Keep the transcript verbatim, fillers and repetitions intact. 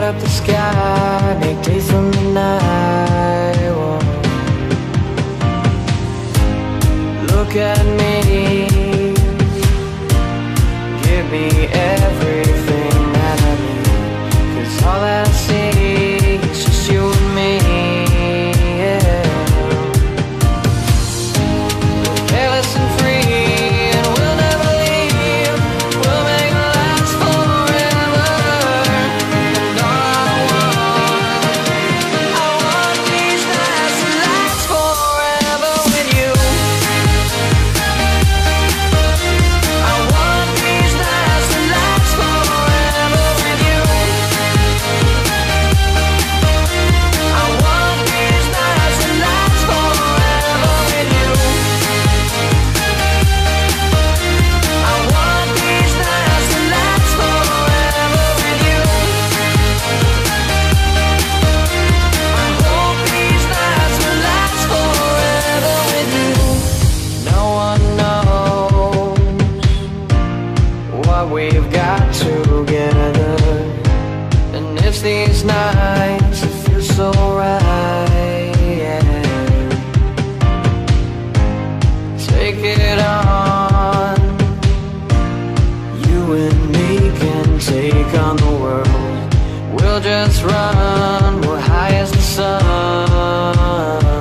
up the sky, make days from the night. Whoa. Look at me, give me everything that I need, 'cause all that I see is just you and me, yeah. We're careless and free, and we'll never leave. We'll make it last forever. And all I want, I want these nights to last forever with you. I want these nights to last forever with you. I want these nights to last forever with you. I want these nights to last forever with you. I hope these nights will last forever with you. No one knows what we've got together, and it's these nights that feel so right, yeah. Take it on, you and me can take on the world. We'll just run, we're high as the sun.